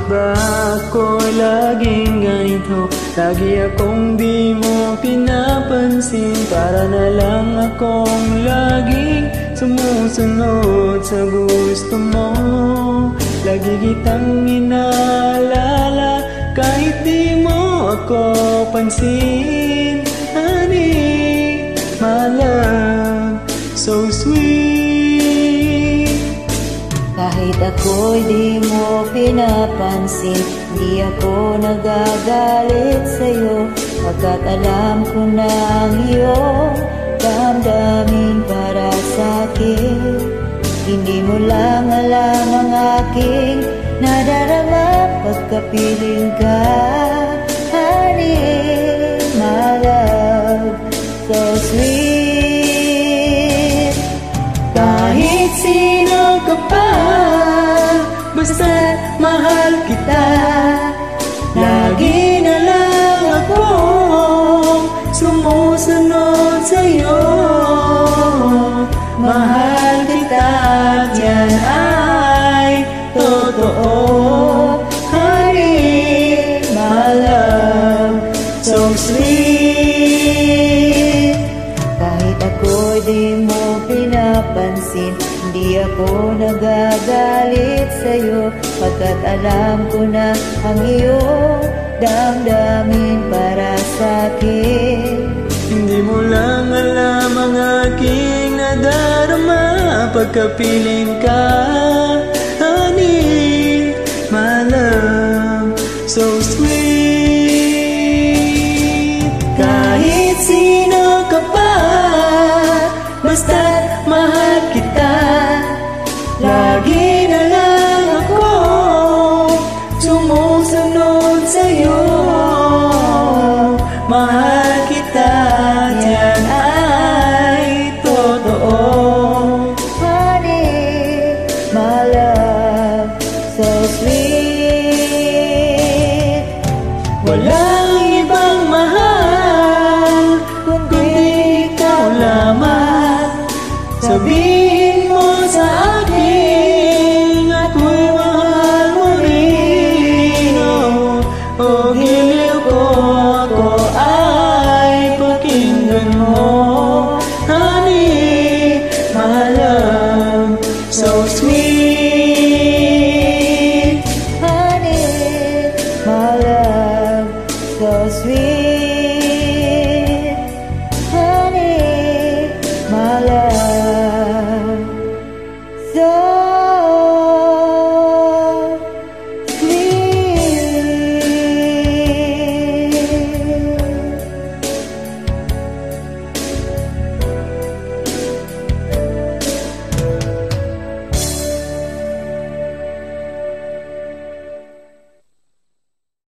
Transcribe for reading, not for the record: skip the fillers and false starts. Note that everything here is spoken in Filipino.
ba ako laging ganito? Lagi akong di mo pinapansin. Para na lang akong laging sumusunod sa gusto mo. Lagi kitang inaalala kahit di mo ako pansin. Honey, my love, so sweet. Kahit ako'y di mo pinapansin, di ako nagagalit sa'yo, pagkat alam ko na ang iyong damdamin para sa'kin. Hindi mo lang alam ang aking nadarama pagkapiling ka. Honey, my love, so sweet. Kahit sino ka pa, basta't mahal kita. Lagi na lang akong sumusunod sa'yo. Mahal kita at yan ay totoo. Honey, my love, so sweet. Kahit ako'y di mo pinapansin, di ako nagagalit sa'yo, pagkat alam ko na ang iyong damdamin para sa'kin. Hindi mo lang alam ang aking nadarama pagkapiling ka. Honey, my love, so sweet.